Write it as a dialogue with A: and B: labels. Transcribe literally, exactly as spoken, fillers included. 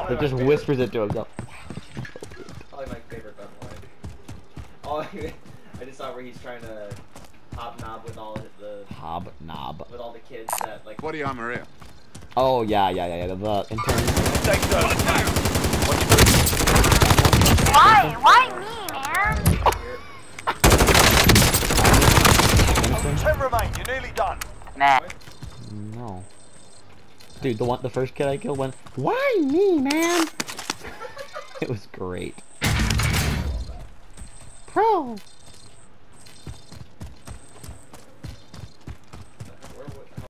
A: It just whispers it to himself.
B: Probably my favorite gun line. Oh, I just saw where he's trying to hobnob with all the
A: Hobnob.
B: with all the kids that like.
C: Body armor here.
A: Oh yeah, yeah, yeah, yeah. The intern.
D: Why? Why me, man?
E: Ten remain. You're nearly done.
D: Nah.
A: No. Dude, the one, the first kid I killed went, "Why me, man?" It was great. Pro.